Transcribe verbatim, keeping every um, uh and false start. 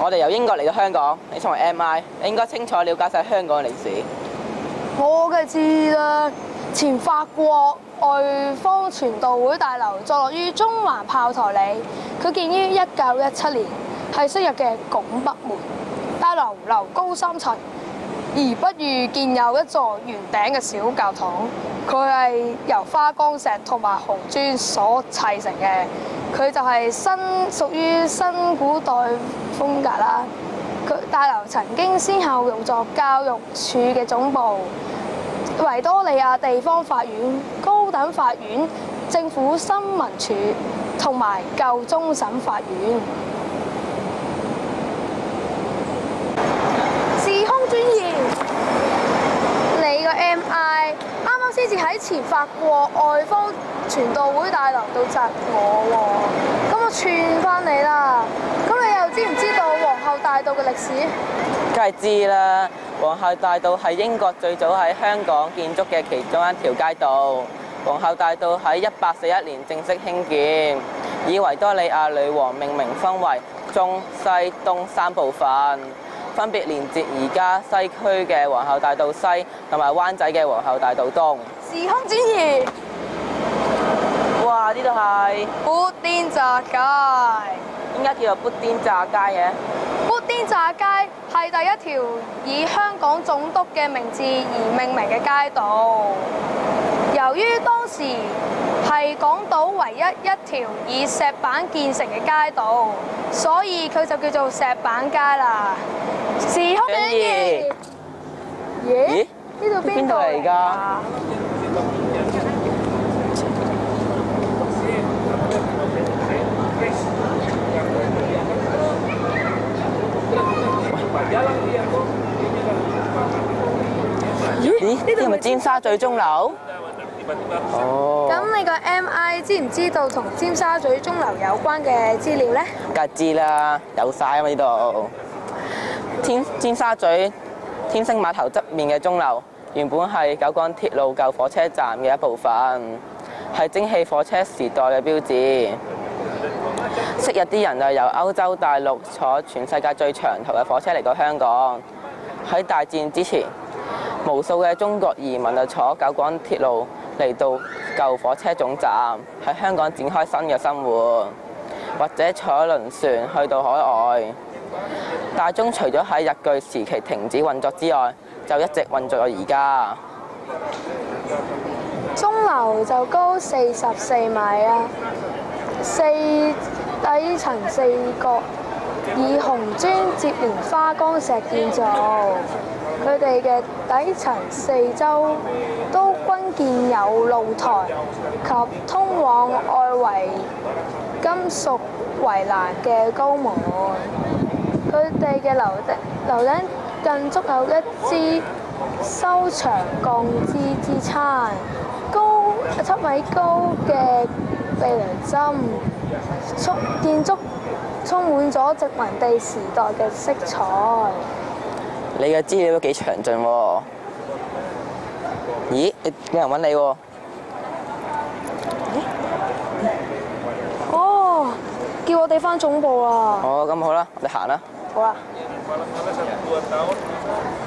我哋由英國嚟到香港，你作為 M I， 你應該清楚了解晒香港嘅歷史。 我嘅知啦，前法國外方傳道會大樓坐落於中環炮台里，佢建於一九一七年，係昔日嘅拱北門。大樓樓高三層，而北隅建有一座圓頂嘅小教堂，佢係由花崗石同埋紅磚所砌成嘅。佢就係新屬於新古代風格啦。佢大樓曾經先後用作教育處嘅總部、維多利亞地方法院、高等法院、政府新聞處同埋舊終審法院。時空轉移，你個 M I 啱啱先至喺前法國外方傳道會大樓度窒我喎，咁我串翻你啦。咁你又知唔知道皇后大道嘅歷史？ 梗係知啦，皇后大道係英國最早喺香港建築嘅其中一條街道。皇后大道喺一八四一年正式興建，以維多利亞女王命名，分為中、西、東三部分，分別連接而家西區嘅皇后大道西同埋灣仔嘅皇后大道東。 時空轉移， 哇！呢度係砵甸乍街。 點解叫做砵甸乍街嘅？ 砵甸乍街係第一條以香港總督嘅名字而命名嘅街道。由於當時係港島唯一一條以石板建成嘅街道，所以佢就叫做石板街啦。時空轉移，咦？呢度邊度嚟㗎？ 咦？呢度係咪尖沙咀鐘樓？哦。 咁你個 M I 知唔知道同尖沙咀鐘樓有關嘅資料呢？ 梗係知啦，有晒啊嘛呢度。天尖沙咀天星碼頭側面嘅鐘樓，原本係九廣鐵路舊火車站嘅一部分，係蒸汽火車時代嘅標誌。昔日啲人就由歐洲大陸坐全世界最長途嘅火車嚟到香港。喺大戰之前，無數嘅中國移民就坐九廣鐵路嚟到舊火車總站，喺香港展開新嘅生活，或者坐輪船去到海外。大鐘除咗喺日據時期停止運作之外，就一直運作到而家。 鐘樓就高四十四米啊，四底層四角，以紅磚接連花崗石建造。佢哋嘅底層四周都均建有露台及通往外圍金屬圍欄嘅高門。佢哋嘅樓頂樓頂更築有一支修長鋼枝支撐，高七米高嘅避雷針，充建築充滿咗殖民地時代嘅色彩。 你嘅資料都幾詳盡喎。咦？有人揾你喎。 哦，叫我哋返總部啦。 哦，咁好啦，我哋行啦。 好啦。